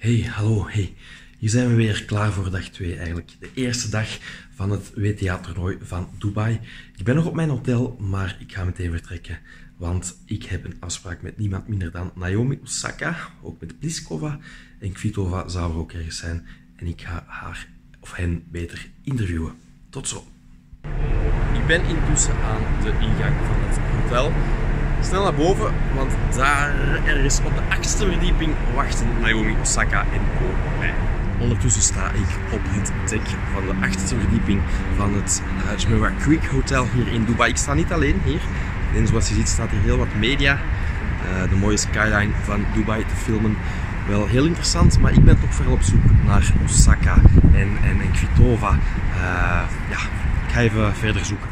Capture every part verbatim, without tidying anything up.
Hey, hallo, hey. Hier zijn we weer klaar voor dag twee eigenlijk. De eerste dag van het W T A-toernooi van Dubai. Ik ben nog op mijn hotel, maar ik ga meteen vertrekken. Want ik heb een afspraak met niemand minder dan Naomi Osaka, ook met Pliskova. En Kvitova zou er ook ergens zijn. En ik ga haar, of hen, beter interviewen. Tot zo. Ik ben intussen aan de ingang van het hotel. Snel naar boven, want daar ergens op de achtste verdieping wachten Naomi Osaka en co op mij. Ondertussen sta ik op het dek van de achtste verdieping van het uh, Jumeirah Creek Hotel hier in Dubai. Ik sta niet alleen hier. En zoals je ziet staat hier heel wat media. Uh, de mooie skyline van Dubai te filmen. Wel heel interessant, maar ik ben toch vooral op zoek naar Osaka en, en, en Kvitova. Uh, ja, ik ga even verder zoeken.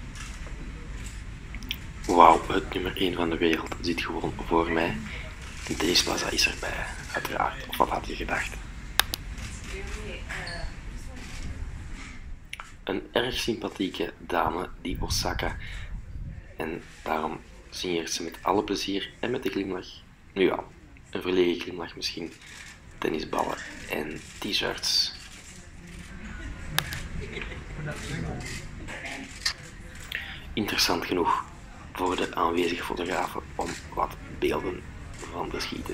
Wauw, het nummer één van de wereld zit gewoon voor mij. Deze Plaza is erbij, uiteraard. Of wat had je gedacht? Een erg sympathieke dame, die Osaka. En daarom signeert ze met alle plezier en met de glimlach. Nu ja, een verlegen glimlach misschien. Tennisballen en t-shirts. Interessant genoeg voor de aanwezige fotografen om wat beelden van te schieten.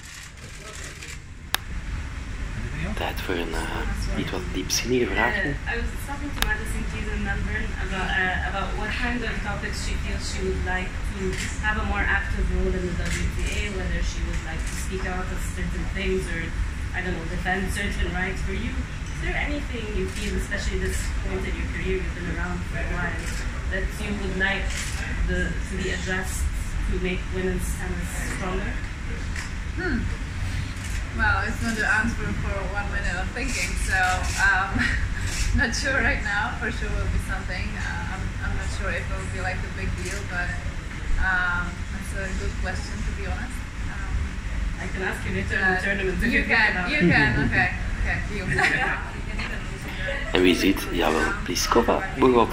Tijd voor een uh, iets wat diepzinnige vraag. Uh, I was talking to Madison Keys in Melbourne about, uh, about what kind of topics she feels she would like to have a more active role in the W T A, whether she would like to speak out of certain things or, I don't know, defend certain rights for you. Is there anything you feel, especially this point in your career, you've been around for a while, that you would like the, to be addressed to make women's tennis stronger? Hmm. Well, it's not the answer for one minute of thinking, so um, not sure right now. For sure will be something. Uh, I'm, I'm not sure if it will be like a big deal, but um, that's a good question to be honest. Um, I can ask you later in the tournament. You can, you can, okay. Okay, you. En wie ziet, jawel, Pliskova begot.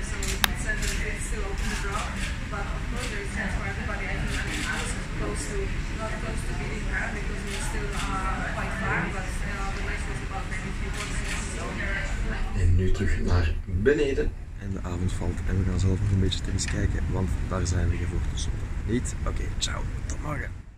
En nu terug naar beneden. En de avond valt en we gaan zelf nog een beetje tennis kijken, want daar zijn we voor te zoeken. Niet? Oké, ciao. Tot morgen.